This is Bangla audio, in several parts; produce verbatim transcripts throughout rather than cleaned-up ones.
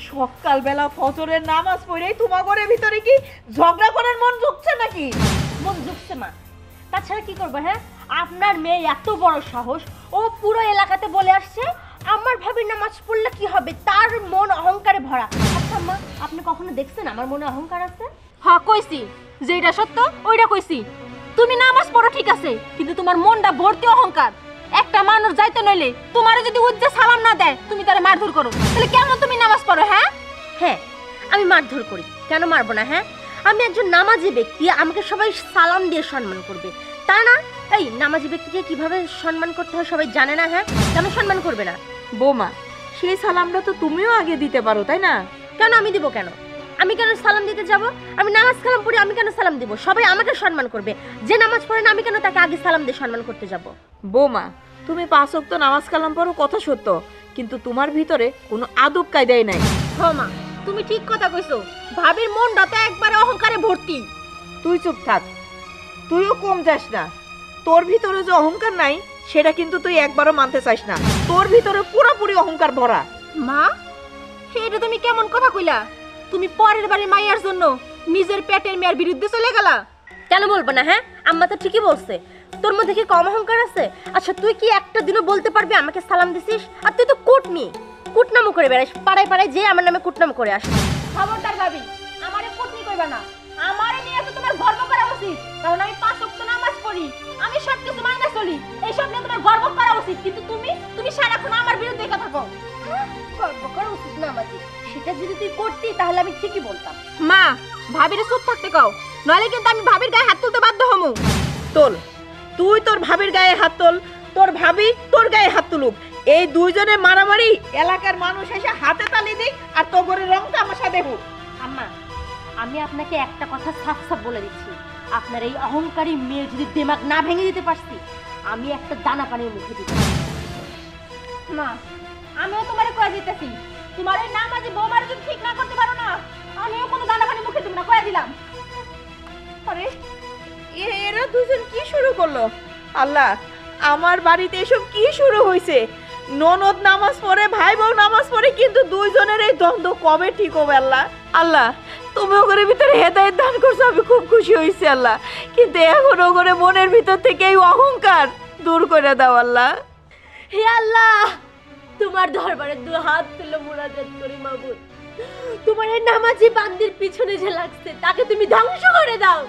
সকালবেলা ফজরের নামাজ পড়েই তোমার ঘরের ভিতরে কি ঝগড়া করার মন ঢুকছে নাকি? মন ঢুকছে মা, তাছাড়া কি করবো? হ্যাঁ, আপনার মেয়ে এত বড় সাহস, ও পুরো এলাকাতে বলে আসছে আমার ভাবির নামাজ পড়লে কি হবে, তার মন অহংকারে ভরা। আচ্ছা মা, আপনি কখনো দেখছেন আমার মনে অহংকার আছে? হ্যাঁ কইছি, যেটা সত্য ওইটা কইছি। তুমি নামাজ পড়ো ঠিক আছে, কিন্তু তোমার মনটা ভর্তি অহংকার। একটা মানুষ যাইতে নইলে তোমারে যদি উজ্জে সালাম না দেয় তুমি তারে মারধর করো, তাহলে কেমন তুমি নামাজ পড়ো? হ্যাঁ হ্যাঁ, আমি মারধর করি, কেন মারবো না? হ্যাঁ, আমি একজন নামাজি ব্যক্তি, আমাকে সবাই সালাম দিয়ে সম্মান করবে, তা না? এই নামাজি ব্যক্তিকে কিভাবে সম্মান করতে হয় সবাই জানে না? হ্যাঁ, কেন সম্মান করবে না? বৌমা, সেই সালামটা তো তুমিও আগে দিতে পারো, তাই না? কেন আমি দিব? কেন আমি কেন সালাম দিতে যাব? আমি নামাজ কালাম পড়ি, আমি কেন সালাম দিব? সবাই আমাকে সম্মান করবে। যে নামাজ পড়ে না আমি কেন তাকে আগে সালাম দিয়ে সম্মান করতে যাব? বৌমা, তুমি পাঁচ ওয়াক্ত নামাজ কালাম পড়ো, কথা সত্য, কিন্তু তোমার ভিতরে কোনো আদব কায়দাই নাই। হ্যাঁ মা, তুমি ঠিক কথা কইছো, ভাবির মনটা তো একবারে অহংকারে ভর্তি। তুই চুপ থাক, তুইও কম যাস না। তোর ভিতরে যে অহংকার নাই সেটা কিন্তু তুই একবারও মানতে চাস না। তোর ভিতরে পুরোপুরি অহংকার ভরা। মা, এটা তুমি কেমন কথা কইলা? তুমি পরের বাড়ি মাইয়ার জন্য নিজের পেটের মেয়ের বিরুদ্ধে চলে গেলা। কেন বলবো না? হ্যাঁ, আম্মা তো ঠিকই বলছে, তোর মধ্যে কি কম অহংকার আছে? আচ্ছা তুই কি একটা দিনও বলতে পারবি আমাকে সালাম দিছিস? আর তুই তো কুটনি, কুটনামো করে বেড়াস, পাড়ায় পাড়ায় যে আমার নামে কুটনামো করে আসিস। খবরদার ভাবি, আমারে কুটনি কইবা না। আমারে নিয়ে তো তোমার গর্ব করা উচিত, কারণ আমি পাঁচ ওয়াক্ত নামাজ পড়ি, আমি সব কিছু মাইনা চলি, এই সব নিয়ে তোমার গর্ব করা উচিত। কিন্তু তুমি তুমি সারাক্ষণ আমার বিরুদ্ধে কথা কও। গর্ব করা উচিত না আমাকে, সেটা যদি তুই করতি তাহলে আমি ঠিকই বলতাম। মা, ভাবিরে চুপ থাকতে কও, নইলে কিন্তু আমি ভাবির গায়ে হাত তুলতে বাধ্য হমু। তোল, তুই তোর ভাবির গায়ে হাত তোল, তোর ভাবি তোর গায়ে হাত তুলুক। এই দুইজনে মারামারি এলাকার মানুষ এসে হাতে তালি দিক আর তোর ঘরে রং তামাশা দেখুক। আম্মা, আমি আপনাকে একটা কথা সাফ সাফ বলে দিচ্ছি, আপনার এই অহংকারী মেয়ে যদি দিমাগ না ভেঙে দিতে পারছি, আমি একটা দানা পানির মুখে দিব। মা, আমিও তোমারে কয়ে দিতেছি, তোমার এই নামাজি বৌমার যদি ঠিক না করতে পারো না, আমিও কোনো দানা পানি মুখে দিব না, কয়ে দিলাম। আরে এ- এরা দুজন কি শুরু করলো? আল্লাহ, আমার বাড়িতে এসব কি শুরু হয়েছে? ননদ নামাজ পড়ে, ভাই বউ নামাজ পড়ে, কিন্তু দুইজনের এই দ্বন্দ্ব কবে ঠিক হবে? আল্লাহ, আল্লাহ তুমি ওগরের ভিতরে হেদায়েত দান করছো, আমি খুব খুশি হয়েছি আল্লাহ, কিন্তু এখন ওগরে মনের ভিতর থেকে এই অহংকার দূর করে দাও আল্লাহ। হে আল্লাহ, তোমার দরবারে দু হাত তুলে মুনাজাত করি মাবুদ, তোমার এই নামাজি বান্দির পিছনে যে লাগছে তাকে তুমি ধ্বংস করে দাও,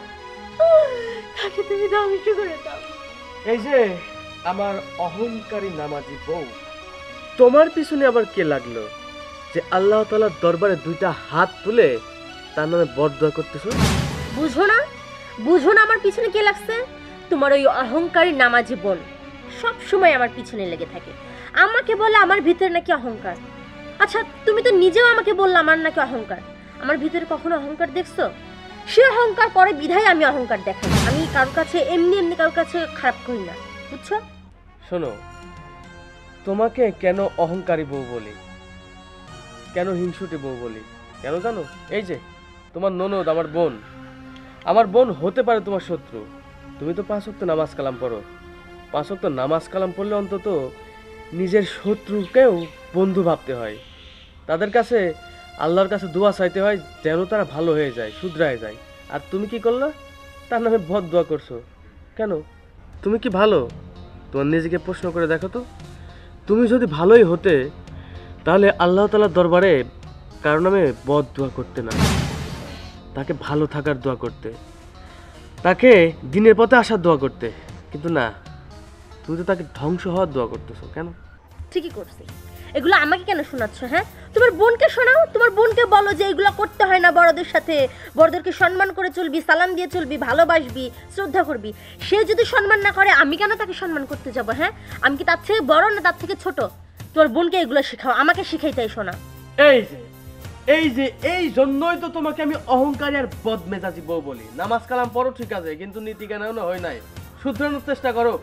তাকে তুমি ধ্বংস করে দাও। এই যে আমার অহংকারী নামাজি বউ, তোমার পিছনে আবার কে লাগলো যে আল্লাহ তাআলার দরবারে দুইটা হাত তুলে তার নামে বরদোয়া করতেছো? বুঝো না, বুঝো না আমার পিছনে কে লাগছে? তোমার ওই অহংকারী নামাজি বোন সব সময় আমার পিছনে লেগে থাকে, আমাকে বলে আমার ভিতরে নাকি অহংকার। আচ্ছা তুমি তো নিজেও আমাকে বললে আমার নাকি অহংকার, আমার ভিতরে কখনো অহংকার দেখছো? সে অহংকার পরে বিধায় আমি অহংকার দেখাই, আমি কারোর কাছে এমনি এমনি কারোর কাছে খারাপ করি না, বুঝছো? শোনো, তোমাকে কেন অহংকারী বউ বলি, কেন হিংসুটে বউ বলি, কেন জানো? এই যে তোমার ননদ, আমার বোন, আমার বোন হতে পারে তোমার শত্রু, তুমি তো পাঁচ ওয়াক্ত নামাজ কালাম পড়ো, পাঁচ ওয়াক্ত নামাজ কালাম পড়লে অন্তত নিজের শত্রুকেও বন্ধু ভাবতে হয়, তাদের কাছে আল্লাহর কাছে দোয়া চাইতে হয় যেন তারা ভালো হয়ে যায়, শুধরায় যায়। আর তুমি কি করলা? তার নামে বদ দোয়া করছো কেন? তুমি কি ভালো? তোমার নিজেকে প্রশ্ন করে দেখো তো, তুমি যদি ভালোই হতে তাহলে আল্লাহ তাআলার দরবারে কারো নামে বদ দোয়া করতে না, তাকে ভালো থাকার দোয়া করতে, তাকে দিনের পথে আসার দোয়া করতে, কিন্তু না, তুমি তো তাকে ধ্বংস হওয়ার দোয়া করতেছো কেন? ঠিকই করছি, এগুলো আমাকে কেন শোনাচ্ছ? হ্যাঁ, তোমার বোনকে শোনাও, তোমার বোনকে বলো যে এগুলো করতে হয় না, বড়দের সাথে, বড়দেরকে সম্মান করে চলবি, সালাম দিয়ে চলবি, ভালোবাসবি, শ্রদ্ধা করবি। সে যদি সম্মান না করে আমি কেন তাকে সম্মান করতে যাব? হ্যাঁ, আমি কি তার থেকে বড় না তার থেকে ছোট? তোর বোনকে এগুলো শেখাও, আমাকে শিখাইতে এসো না। এই যে এই যে এই জন্যই তো তোমাকে আমি অহংকারী আর বদমেজাজি বউ বলি। নামাজ কালাম পড়ো ঠিক আছে, কিন্তু নীতি জ্ঞান হয় নাই, শুধরানোর চেষ্টা করো।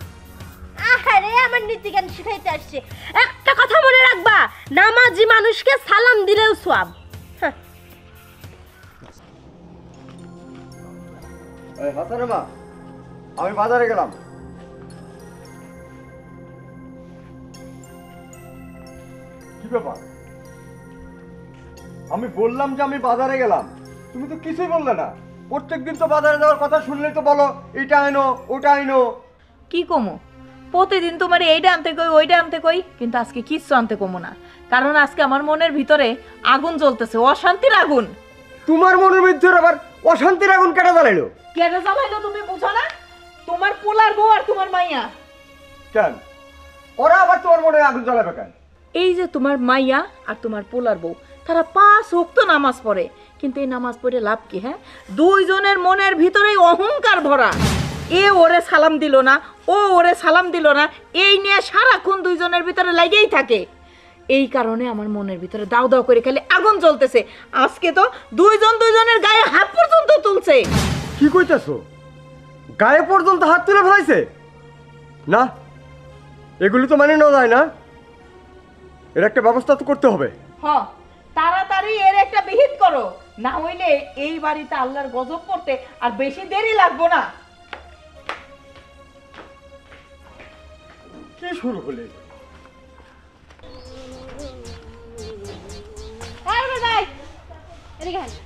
আরে আমার নীতি জ্ঞান শিখাইতে আসছে, একটা কথা মনে রাখবা, নামাজি মানুষকে সালাম দিলেও সওয়াব। এই হাসান মা, আমি বাজারে গেলাম। কি ব্যাপার? আমি বললাম যে আমি বাজারে গেলাম, তুমি তো কিছুই বললে না। প্রত্যেকদিন তো বাজারে যাওয়ার কথা শুনলেই তো বলো এইটা আইনো ওটা আইনো। কি কমো, প্রতিদিন তোমার এইটা আনতে কই ওইটা আনতে কই, কিন্তু আজকে কিচ্ছু আনতে কমো না, কারণ আজকে আমার মনের ভিতরে আগুন জ্বলতেছে, অশান্তির আগুন। তোমার মনের মধ্যে আবার অশান্তির আগুন কেটে জ্বালাইলো? কেন জ্বালাইলো তুমি বুঝো না? তোমার পোলার বউ আর তোমার মাইয়া। কেন ওরা আবার তোমার মনে আগুন জ্বালাবে কেন? এই যে তোমার মাইয়া আর তোমার পোলার বউ, তারা পাঁচ ওয়াক্ত নামাজ পড়ে, কিন্তু এই নামাজ পড়ে লাভ কি? হ্যাঁ, দুইজনের মনের ভিতরে অহংকার ভরা। এ ওরে সালাম দিল না, ও ওরে সালাম দিল না, এই নিয়ে সারাক্ষণ দুইজনের ভিতরে লাগেই থাকে। এই কারণে আমার মনের ভিতরে দাও দাও করে খালি আগুন জ্বলতেছে। আজকে তো দুইজন দুইজনের গায়ে হাত পর্যন্ত তুলছে। কি কইতেছো? গায়ে পর্যন্ত হাত তুলে ফেলাইছে? না, এগুলি তো মানে নেওয়া যায় না। এর একটা ব্যবস্থা তো করতে হবে। হ, তাড়াতাড়ি এর একটা বিহিত করো, না হইলে এই বাড়িতে আল্লাহর গজব পড়তে আর বেশি দেরি লাগবো না। কি শুরু হলে? এই রুবেল ভাই, এদিকে আয়।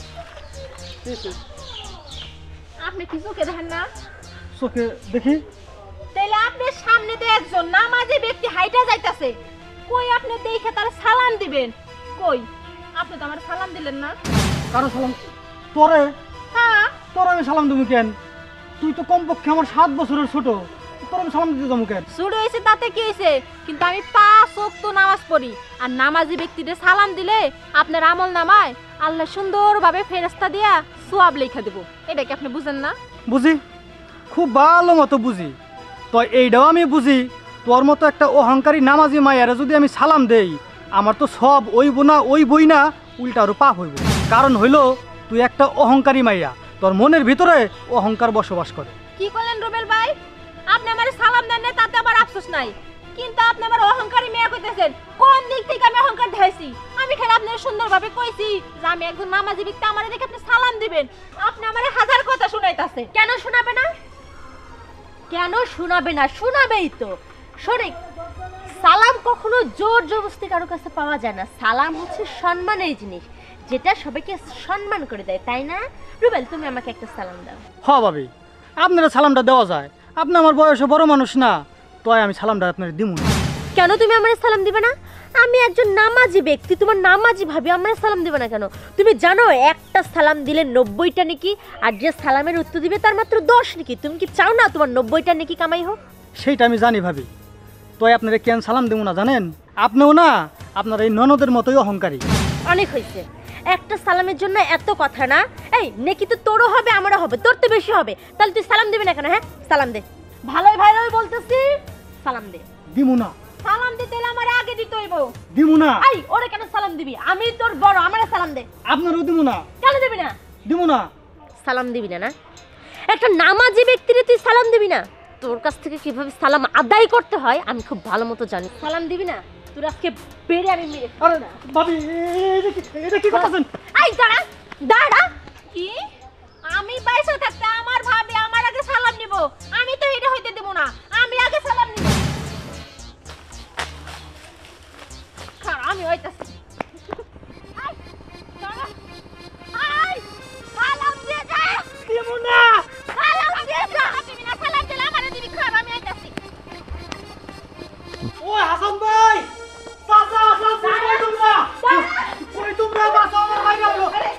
আপনি কি চোখে দেখেন না? চোখে দেখি। তাইলে আপনার সামনে দিয়ে একজন নামাজি ব্যক্তি হাইটা যাইতাছে, কই আপনি দেখে তার সালাম দিবেন? কই আপনি তো আমার সালাম দিলেন না। কারো সালাম? তোরে? হ্যাঁ, তোর আমি সালাম দেবো কেন? তুই তো কমপক্ষে আমার সাত বছরের ছোট, তোর আমি সালাম দিতে যাবো কেন? শুরু হয়েছে তাতে কি হয়েছে, কিন্তু আমি পাঁচ ওয়াক্ত নামাজ পড়ি, আর নামাজি ব্যক্তিদের সালাম দিলে আপনার আমল নামায় আল্লাহ সুন্দরভাবে ফেরেশতা দিয়া সোয়াব লেখা দেব। এটা কি আপনি বুঝেন না? বুঝি, খুব ভালো মতো বুঝি। তো এইটাও আমি বুঝি, তোর মতো একটা অহংকারী নামাজি মায়েরা যদি আমি সালাম দেই, আমার তো সব ওই বোনা ওই বই না, উল্টা আরো পাপ হইব। কারণ হইল তুই একটা অহংকারী মাইয়া, তোর মনের ভিতরে অহংকার বসবাস করে। কি করলেন রুবেল ভাই? আপনি আমার সালাম দেন না, তাতে আমার আফসোস নাই, কিন্তু আপনি আমার অহংকারী মেয়ে কইতেছেন। কোন দিক থেকে আমি অহংকার দেখাইছি? আমি খালি আপনার সুন্দরভাবে কইছি যে আমি একজন নামাজি ব্যক্তি, আমারে দেখে আপনি সালাম দিবেন। আপনি আমারে হাজার কথা শুনাইতাছে। কেন শোনাবে না? কেন শোনাবে না? শোনাবেই তো। শোনে, সালাম কখনো জোর জবরদস্তি কারো কাছে পাওয়া যায় না। সালাম হচ্ছে সম্মানের জিনিস, যেটা সবাইকে সম্মান করে দেয়, তাই না? রুবেল, তুমি আমাকে একটা সালাম দাও। হ ভাবি, আপনারা সালামটা দেওয়া যায়। আপনি আমার বয়সে বড় মানুষ না, তো আমি সালামটা আপনার দিব না। কেন তুমি আমার সালাম দিবে না? আমি একজন নামাজি ব্যক্তি, তোমার নামাজি ভাবি, আমার সালাম দিবে না কেন? তুমি জানো একটা সালাম দিলে নব্বইটা নাকি, আর যে সালামের উত্তর দিবে তার মাত্র দশ নাকি। তুমি কি চাও না তোমার নব্বইটা নাকি কামাই হোক? সেইটা আমি জানি ভাবি, তো আপনারা কেন সালাম দেবো না জানেন? আপনিও না আপনার এই ননদের মতোই অহংকারী। অনেক হয়েছে, একটা সালামের জন্য এত কথা না। এই নেকি তো তোরও হবে আমারও হবে, তোর তো বেশি হবে, তাহলে তুই সালাম দিবি না কেন? হ্যাঁ, সালাম দে। ভালোই ভালোই বলতেছি, সালাম দে। দিমু না। সালাম দিতে হলে আমার আগে দিতে হইব। দিমু না। এই ওরে কেন সালাম দিবি? আমি তোর বড়, আমারে সালাম দে। আপনারও দিমু না। কেন দিবি না? দিমু না। সালাম দিবি না? না, একটা নামাজি ব্যক্তিরে তুই সালাম দিবি না? তোর কাছ থেকে কিভাবে সালাম আদায় করতে হয় আমি খুব ভালো মতো জানি। সালাম দিবি না? তোর আজকে বেড়ে আমি মেরে আরে ভাবি, এটা কি এটা কি করতেছেন? এই দাঁড়া দাঁড়া। কি? আমি পয়সা থাকতে আমার ভাবি আমার আগে সালাম নিব? আমি তো এটা হইতে দেব না, আমি আগে সালাম নিব। খারাপ, আমি হইতাছি। আই, দাঁড়া। আই, সালাম দিয়ে যা। দিমু না। সালাম দিয়ে যা। তুমি না সালাম দিলে আমারে দিবি। খারাপ, আমি হইতাছি। ওই হাসান ভাই, চাচা চাচা, কই তোমরা? কই তোমরা? বাঁচাও, আমার ভাই গেল।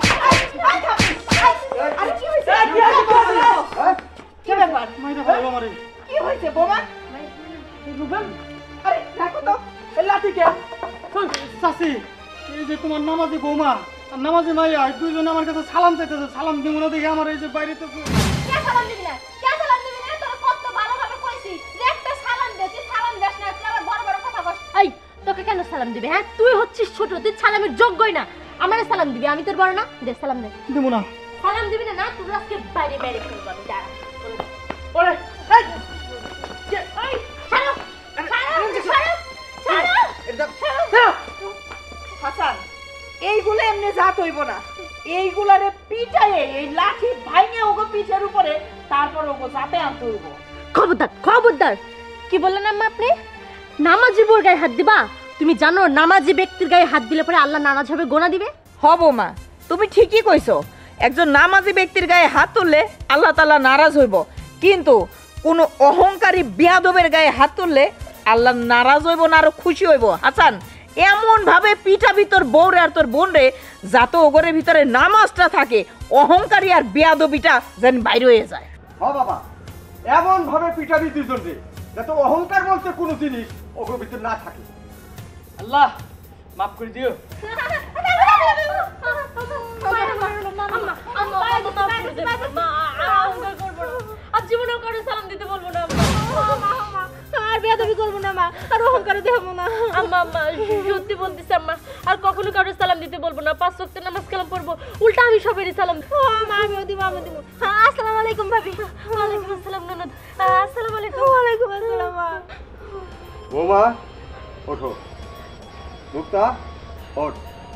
আরে কি হয়েছে? এই, কি হয়েছে? হ্যাঁ? কি ব্যাপার? মাইরা ফেলবো আমারে। কি হয়েছে বোমা? রুবেল, আরে দেখো তো, এই লাঠি কে? ওই চাচি, এই যে তোমার নামাজি বৌমা আর নামাজি মাইয়া দুইজনে আমার কাছে সালাম চাইতেছে। সালাম দিব না দেখে আমার এই যে বাইরে তো কে সালাম দিবি না? কে সালাম দিবি না? তোর কত ভালোভাবে কইছি যে একটা সালাম দে, তুই সালাম দেস না, তুই আবার বড় বড় কথা কস। এই তোকে কেন সালাম দিবে? হ্যাঁ, তুই হচ্ছিস ছোট, তুই সালামের যোগ্যই না। আমারে সালাম দিবি? আমি তোর বড় না? দে সালাম দে। দিব না। সালাম দিবি না? না, তোর আজকে বাইরে বাইরে ফেলবো আমি। দাঁড়া। ওরে, এই, এই ছাড়ো ছাড়ো ছাড়ো ছাড়ো। হাসান, এইগুলো এমনি জাত হইব না, এইগুলারে পিটায়ে এই লাঠি ভাঙে ওগো পিঠের উপরে, তারপর ওগো জাতে আনতে হইব। খবরদার খবরদার। কি বললেন আম্মা আপনি? নামাজি বোর গায়ে হাত দিবা? তুমি জানো নামাজি ব্যক্তির গায়ে হাত দিলে পরে আল্লাহ নারাজ হবে, গোনা দিবে। হব মা, তুমি ঠিকই কইছো। একজন নামাজি ব্যক্তির গায়ে হাত তুললে আল্লাহ তাআলা নারাজ হইব, কিন্তু কোনো অহংকারী বিয়াদবের গায়ে হাত তুললে আল্লাহ নারাজ হইব না, আরো খুশি হইব। হাসান, এমন ভাবে পিঠাবি তোর বউরে আর তোর বোন রে, যাতে ওগরের ভিতরে নামাজটা থাকে, অহংকারী আর বিয়াদবিটা যেন বাইরে হয়ে যায়। হ বাবা, এমন ভাবে পিটাবি দুজন রে যাতে অহংকার বলতে কোনো জিনিস ওগুলোর ভিতরে না থাকে। আল্লাহ মাফ করে দিও। আর জীবনেও কারো সালাম দিতে বলবো না আর বেয়াদবি করবো না মা, আর অহংকার দেবো না আম্মা। আম্মা সত্যি বলতেছি আম্মা, আর কখনো কারো সালাম দিতে বলবো না। পাঁচ ওয়াক্ত নামাজ কালাম পড়বো, উল্টা আমি সবারই সালাম দেবো। মা আমিও দিব, আমি দিব। হ্যাঁ, আসসালামু আলাইকুম ভাবি। ওয়ালাইকুম আসসালাম ননদ। আসসালামু আলাইকুম। ওয়ালাইকুম আসসালাম মা। বৌমা ওঠো, মুক্তা ওঠ।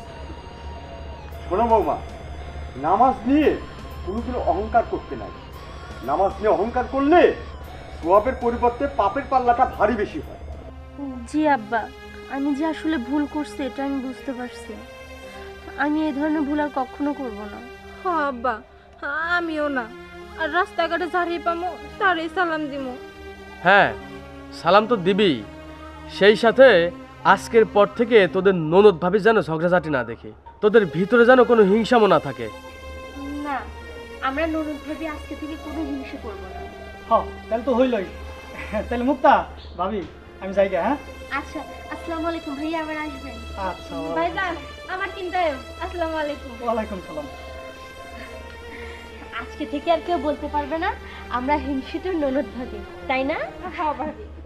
শোনো বৌমা, নামাজ নিয়ে কোনোদিন অহংকার করতে নাই। নামাজ নিয়ে অহংকার করলে সোয়াবের পরিবর্তে পাপের পাল্লাটা ভারী বেশি হয়। জি আব্বা, আমি যে আসলে ভুল করছি এটা আমি বুঝতে পারছি। আমি এই ধরনের ভুল আর কখনো করব না। হ্যাঁ আব্বা, আমিও না। আর রাস্তাঘাটে যারিয়ে পামো তারই সালাম দিমু। হ্যাঁ, সালাম তো দিবি, সেই সাথে আজকের পর থেকে তোদের ননদ ভাবি যেন ঝগড়াঝাটি না দেখে, তোদের ভিতরে যেন কোনো হিংসামো না থাকে। না, আমরা ননদ ভাবি আজকে থেকে কোনো হিংসা করব না। হ্যাঁ তাহলে তো হইলই। তাহলে মুক্তা ভাবি আমি যাই গে। হ্যাঁ আচ্ছা, আসসালামু আলাইকুম ভাইয়া, আবার আসবেন। আচ্ছা, ভাইজান আমার চিন্তায় আসসালামু আলাইকুম। ওয়ালাইকুম সালাম। আজকে থেকে আর কেউ বলতে পারবে না আমরা হিংসিত ননদ ভাবি, তাই না? হ্যাঁ ভাবি।